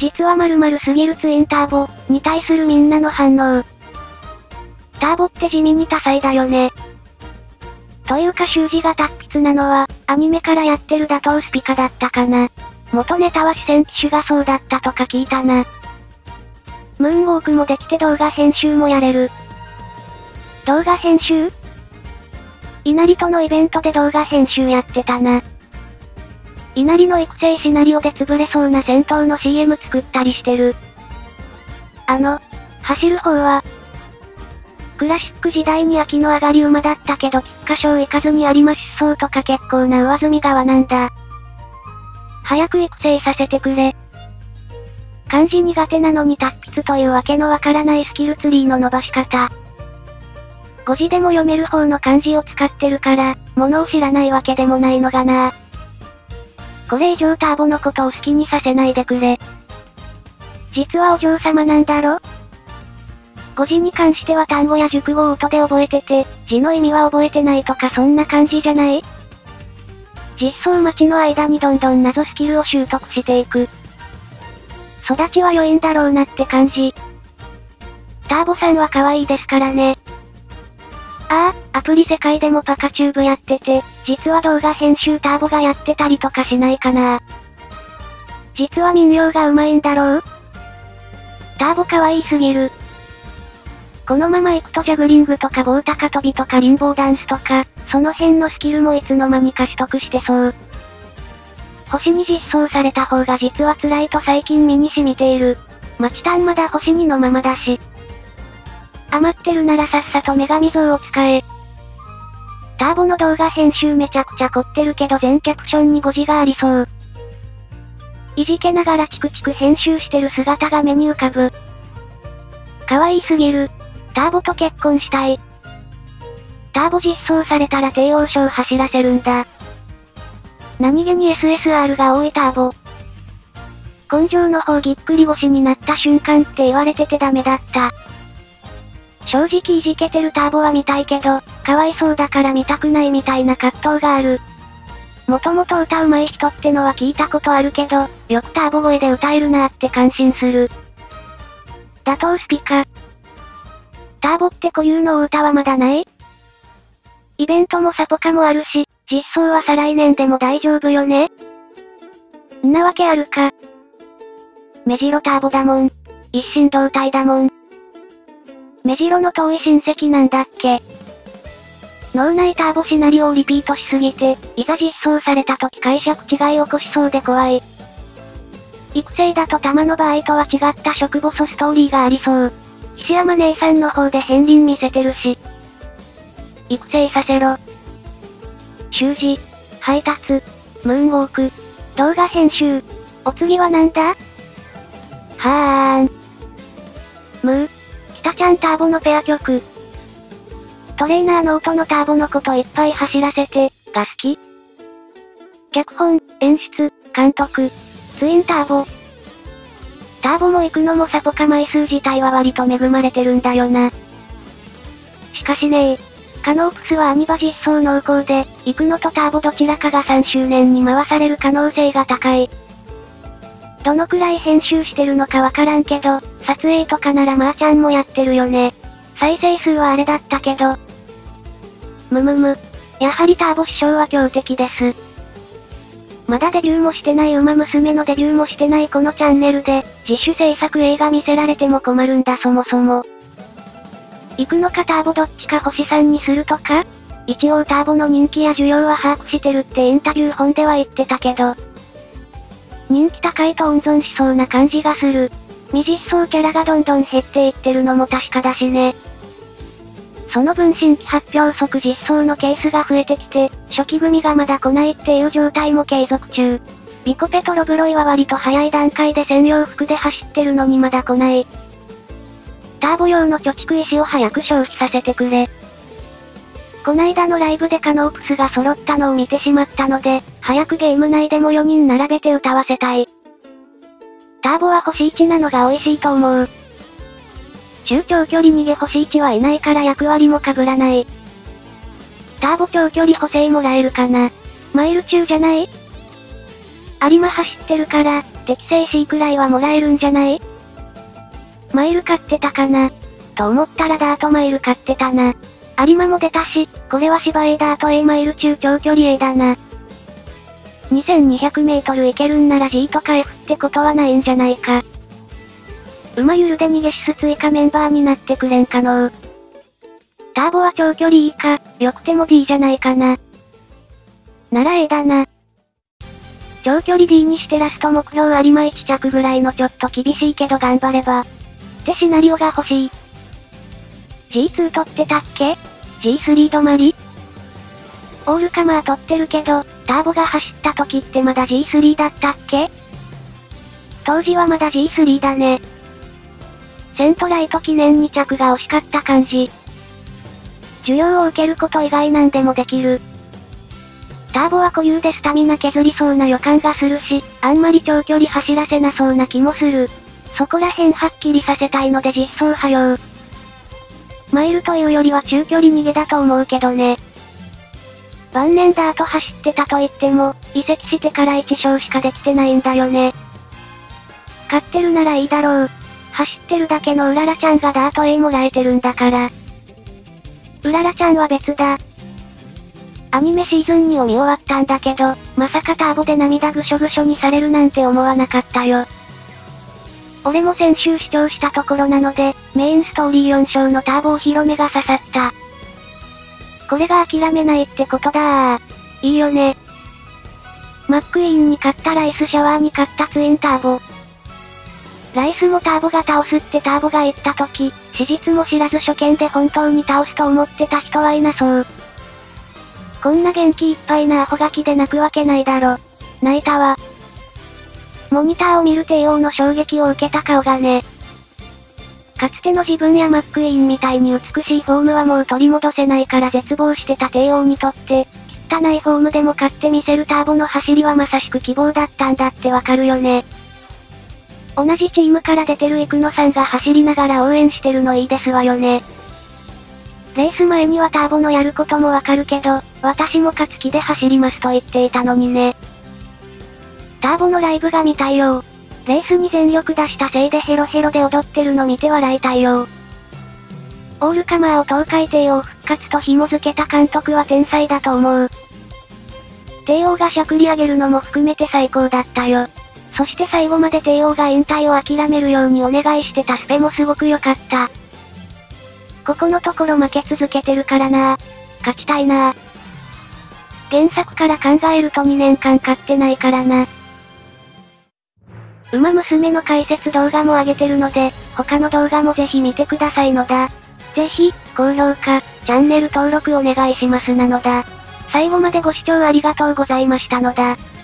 実は〇〇すぎるツインターボに対するみんなの反応。ターボって地味に多彩だよね。というか習字が達筆なのは、アニメからやってる打倒スピカだったかな。元ネタは四川機種がそうだったとか聞いたな。ムーンウォークもできて動画編集もやれる。動画編集？稲荷とのイベントで動画編集やってたな。稲荷の育成シナリオで潰れそうな戦闘の CM 作ったりしてる。走る方は、クラシック時代に秋の上がり馬だったけど菊花賞行かずに有馬出走とか結構な上積み側なんだ。早く育成させてくれ。漢字苦手なのに達筆というわけのわからないスキルツリーの伸ばし方。5字でも読める方の漢字を使ってるから、物を知らないわけでもないのがな。これ以上ターボのことを好きにさせないでくれ。実はお嬢様なんだろ？語字に関しては単語や熟語を音で覚えてて、字の意味は覚えてないとかそんな感じじゃない？実装待ちの間にどんどん謎スキルを習得していく。育ちは良いんだろうなって感じ。ターボさんは可愛いですからね。アプリ世界でもパカチューブやってて、実は動画編集ターボがやってたりとかしないかな。実は民謡が上手いんだろう？ターボ可愛いすぎる。このまま行くとジャグリングとか棒高跳びとかリンボーダンスとか、その辺のスキルもいつの間にか取得してそう。星に実装された方が実は辛いと最近身に染みている。マチタンまだ星2のままだし。余ってるならさっさと女神像を使え。ターボの動画編集めちゃくちゃ凝ってるけど全キャプションに語字がありそう。いじけながらチクチク編集してる姿が目に浮かぶ。可愛いすぎる。ターボと結婚したい。ターボ実装されたら帝王賞走らせるんだ。何気に SSR が多いターボ。根性の方ぎっくり腰になった瞬間って言われててダメだった。正直いじけてるターボは見たいけど、かわいそうだから見たくないみたいな葛藤がある。もともと歌うまい人ってのは聞いたことあるけど、よくターボ声で歌えるなーって感心する。打倒スピカ。ターボって固有のお歌はまだない？イベントもサポカもあるし、実装は再来年でも大丈夫よね？んなわけあるか。目白ターボだもん。一心同体だもん。目白の遠い親戚なんだっけ？脳内ターボシナリオをリピートしすぎて、いざ実装された時解釈違い起こしそうで怖い。育成だと玉の場合とは違った食細ストーリーがありそう。菱山姉さんの方で片鱗見せてるし。育成させろ。習字、配達、ムーンウォーク、動画編集。お次はなんだ？はーん。北ちゃんターボのペア曲。トレーナーの音のターボのこといっぱい走らせて、が好き？脚本、演出、監督、ツインターボ。ターボも行くのもサポカ枚数自体は割と恵まれてるんだよな。しかしねカノープスはアニバ実装濃厚で、行くのとターボどちらかが3周年に回される可能性が高い。どのくらい編集してるのかわからんけど、撮影とかならまーちゃんもやってるよね。再生数はあれだったけど。やはりターボ師匠は強敵です。まだデビューもしてない馬娘のデビューもしてないこのチャンネルで、自主制作映画見せられても困るんだそもそも。行くのかターボどっちか星3にするとか？一応ターボの人気や需要は把握してるってインタビュー本では言ってたけど。人気高いと温存しそうな感じがする。未実装キャラがどんどん減っていってるのも確かだしね。その分新規発表即実装のケースが増えてきて、初期組がまだ来ないっていう状態も継続中。ビコペトロブロイは割と早い段階で専用服で走ってるのにまだ来ない。ターボ用の貯蓄石を早く消費させてくれ。こないだのライブでカノープスが揃ったのを見てしまったので、早くゲーム内でも4人並べて歌わせたい。ターボは星1なのが美味しいと思う。中長距離逃げ星1はいないから役割も被らない。ターボ長距離補正もらえるかな。マイル中じゃない？有馬走ってるから、 適正 C くらいはもらえるんじゃない？マイル買ってたかなと思ったらダートマイル買ってたな。有馬も出たし、これは芝 A ダート A マイル中長距離 A だな。2200メートル行けるんなら G とか F ってことはないんじゃないか。馬ゆるで逃げし追加メンバーになってくれんかのう。ターボは長距離いいか、よくても D じゃないかな。なら A だな。長距離 D にしてラスト目標有馬1着ぐらいのちょっと厳しいけど頑張れば。ってシナリオが欲しい。G2 取ってたっけ？ G3 止まり？オールカマー取ってるけど、ターボが走った時ってまだ G3 だったっけ？当時はまだ G3 だね。セントライト記念2着が惜しかった感じ。需要を受けること以外なんでもできる。ターボは固有でスタミナ削りそうな予感がするし、あんまり長距離走らせなそうな気もする。そこら辺はっきりさせたいので実装派用。マイルというよりは中距離逃げだと思うけどね。晩年ダート走ってたと言っても、移籍してから1勝しかできてないんだよね。勝ってるならいいだろう。走ってるだけのうららちゃんがダート A もらえてるんだから。うららちゃんは別だ。アニメシーズン2を見終わったんだけど、まさかターボで涙ぐしょぐしょにされるなんて思わなかったよ。俺も先週視聴したところなので、メインストーリー4章のターボお披露目が刺さった。これが諦めないってことだー。いいよね。マックイーンに勝ったライスシャワーに勝ったツインターボ。ライスもターボが倒すってターボが言った時、史実も知らず初見で本当に倒すと思ってた人はいなそう。こんな元気いっぱいなアホガキで泣くわけないだろ。泣いたわ。モニターを見る帝王の衝撃を受けた顔がね。かつての自分やマックイーンみたいに美しいフォームはもう取り戻せないから絶望してた帝王にとって、汚いフォームでも勝ってみせるターボの走りはまさしく希望だったんだってわかるよね。同じチームから出てる生野さんが走りながら応援してるのいいですわよね。レース前にはターボのやることもわかるけど、私も勝つ気で走りますと言っていたのにね。ターボのライブが見たいよ。レースに全力出したせいでヘロヘロで踊ってるの見て笑いたいよ。オールカマーを東海帝王復活と紐付けた監督は天才だと思う。帝王がしゃくり上げるのも含めて最高だったよ。そして最後まで帝王が引退を諦めるようにお願いしてたスペもすごく良かった。ここのところ負け続けてるからな。勝ちたいな。原作から考えると2年間勝ってないからな。馬娘の解説動画も上げてるので、他の動画もぜひ見てくださいのだ。ぜひ、高評価、チャンネル登録お願いしますなのだ。最後までご視聴ありがとうございましたのだ。